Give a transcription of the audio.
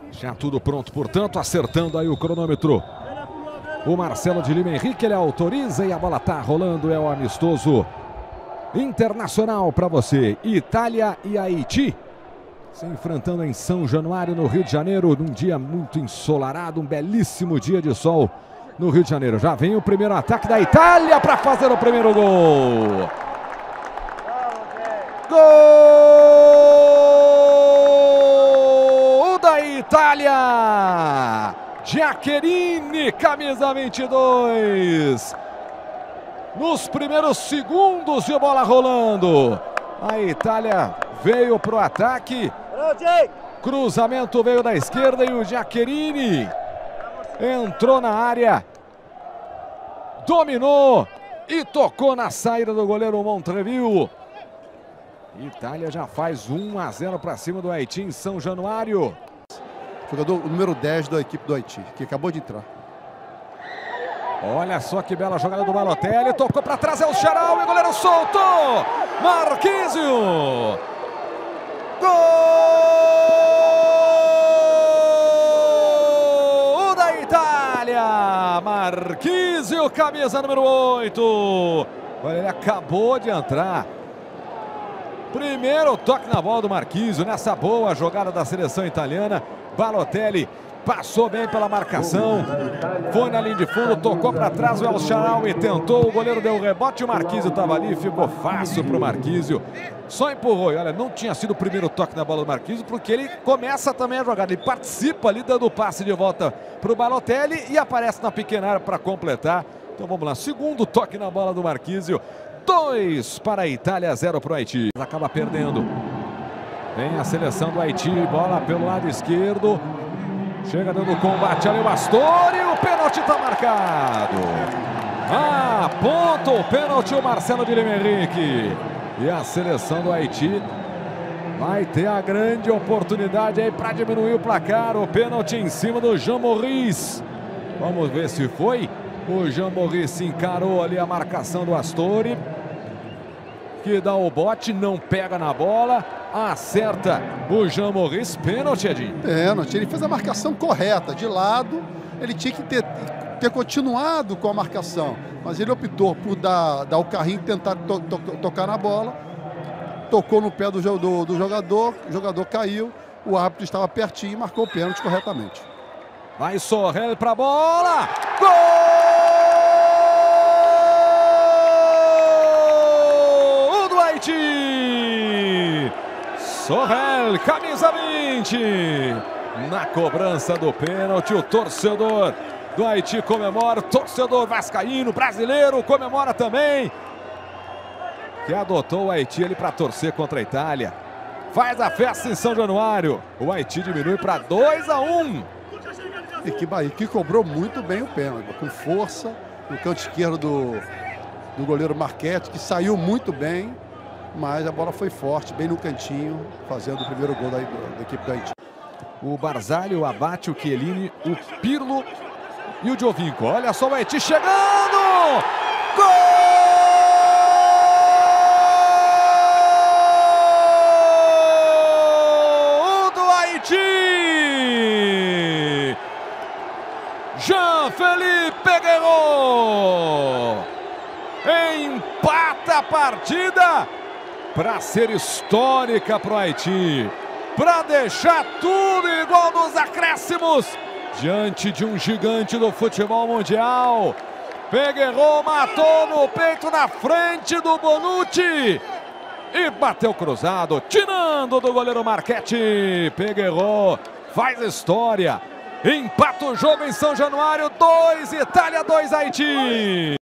Já tudo pronto, portanto, acertando aí o cronômetro. O Marcelo de Lima Henrique, ele autoriza e a bola tá rolando. É o amistoso internacional para você. Itália e Haiti se enfrentando em São Januário, no Rio de Janeiro, num dia muito ensolarado, um belíssimo dia de sol no Rio de Janeiro. Já vem o primeiro ataque da Itália para fazer o primeiro gol. Gol da Itália! Giaccherini, camisa 22. Nos primeiros segundos de bola rolando. A Itália veio para o ataque. Cruzamento veio da esquerda e o Giaccherini entrou na área. Dominou e tocou na saída do goleiro Montreville. Itália já faz 1-0 para cima do Haiti em São Januário. Jogador número 10 da equipe do Haiti, que acabou de entrar. Olha só que bela jogada do Balotelli. Tocou para trás, é o Charal e o goleiro soltou. Marquinhos. Gol da Itália. Marquinhos, camisa número 8. Olha, ele acabou de entrar. Primeiro toque na bola do Marquinhos, nessa boa jogada da seleção italiana. Balotelli passou bem pela marcação, foi na linha de fundo, tocou para trás o El Shaarawy, tentou, o goleiro deu o rebote, o Marquinhos estava ali, ficou fácil para o Marquinhos. Só empurrou, e olha, não tinha sido o primeiro toque na bola do Marquinhos, porque ele começa também a jogada, ele participa ali dando o passe de volta para o Balotelli e aparece na pequena área para completar. Então vamos lá, segundo toque na bola do Marquinhos, 2 para a Itália, 0 para o Haiti. Acaba perdendo. Vem a seleção do Haiti, bola pelo lado esquerdo. Chega dando combate ali o Astori, o pênalti está marcado. Aponta o pênalti o Marcelo de Lima Henrique. E a seleção do Haiti vai ter a grande oportunidade aí para diminuir o placar. O pênalti em cima do Jean Maurice. Vamos ver se foi. O Jean Maurice encarou ali a marcação do Astori, que dá o bote, não pega na bola, acerta o Jean Maurice. Pênalti, Edinho. Pênalti, ele fez a marcação correta, de lado, ele tinha que ter continuado com a marcação, mas ele optou por dar o carrinho e tentar tocar na bola, tocou no pé do jogador, o jogador caiu, o árbitro estava pertinho e marcou o pênalti corretamente. Vai Sorrel para a bola, gol! Sorrel, camisa 20. Na cobrança do pênalti, o torcedor do Haiti comemora, o torcedor vascaíno, brasileiro, comemora também, que adotou o Haiti ali para torcer contra a Itália. Faz a festa em São Januário. O Haiti diminui para 2-1. E que cobrou muito bem o pênalti, com força, no canto esquerdo do goleiro Marchetti, que saiu muito bem. Mas a bola foi forte, bem no cantinho, fazendo o primeiro gol da equipe do Haiti. O Barzali, o Abate, o Chiellini, o Pirlo e o Giovinco. Olha só o Haiti chegando! Gol do Haiti! Jean-Philippe Guerreiro empata a partida para ser histórica para o Haiti, para deixar tudo igual nos acréscimos, diante de um gigante do futebol mundial. Peguerou, matou no peito, na frente do Bonucci e bateu cruzado, tirando do goleiro Marchetti. Peguerou, faz história, empata o jogo em São Januário, 2 Itália, 2 Haiti.